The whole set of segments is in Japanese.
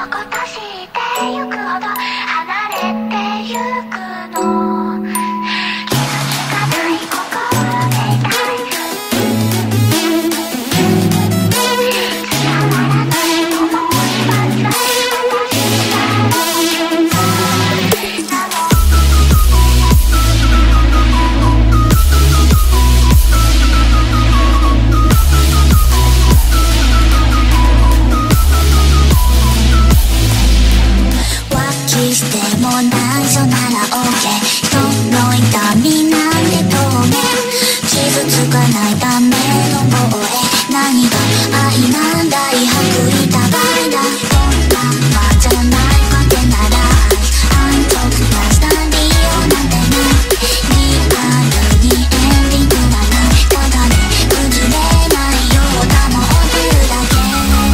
ことしてゆくほど離れてゆくの。傷つかない心でいたい。伝わらない思いは辛い。私がなの。しても内緒なら OK 人の痛みなんて透明。傷つかないための防衛。何が愛なんだい薄利多売だ。こんなまじゃないわけなら安直なスタディオなんてない。リアルにエンディングはない。ただね崩れないよう保ってるだけ。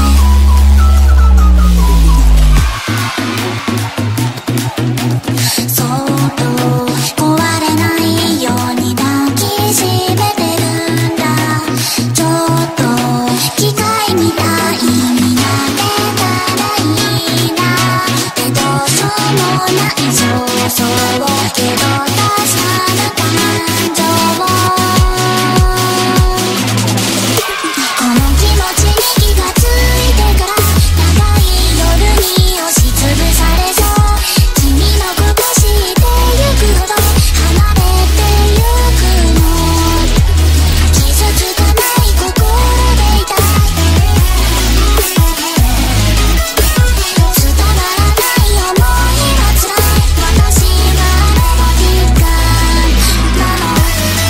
そっと壊れないように抱きしめてるんだ。ちょっと機械みたいになれたらいいなってどうしようもない。そうけど確かな感情。この気持ちに気がついてから長い夜に押しつぶされそう。君のこと知ってゆくほど離れてゆくの。傷つかない心でいたい。伝わらない想いは辛い。私がメロディーカーなの。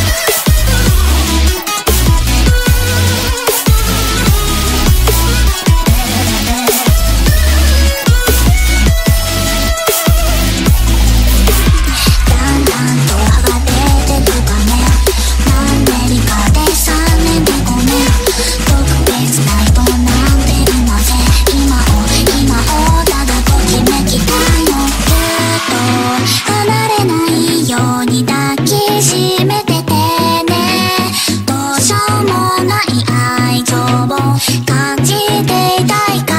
だんだんと剥がれてくかね。マンネリ化で3年で5年。特別な人なんていません。今をただときめきたいの。ずっと離れないように抱きしめててね。どうしようもない愛情を感じていたいから。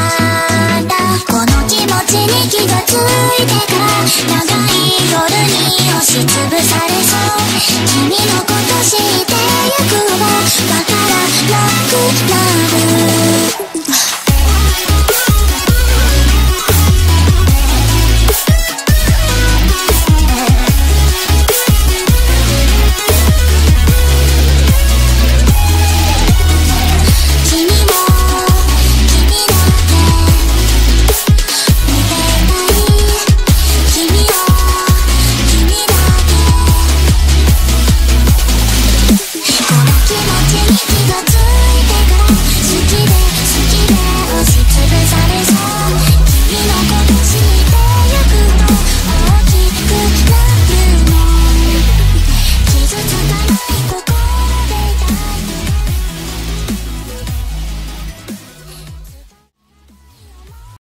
この気持ちに気がついてから長い夜に押しつぶされそう。君のこと知ってゆくほどわからない。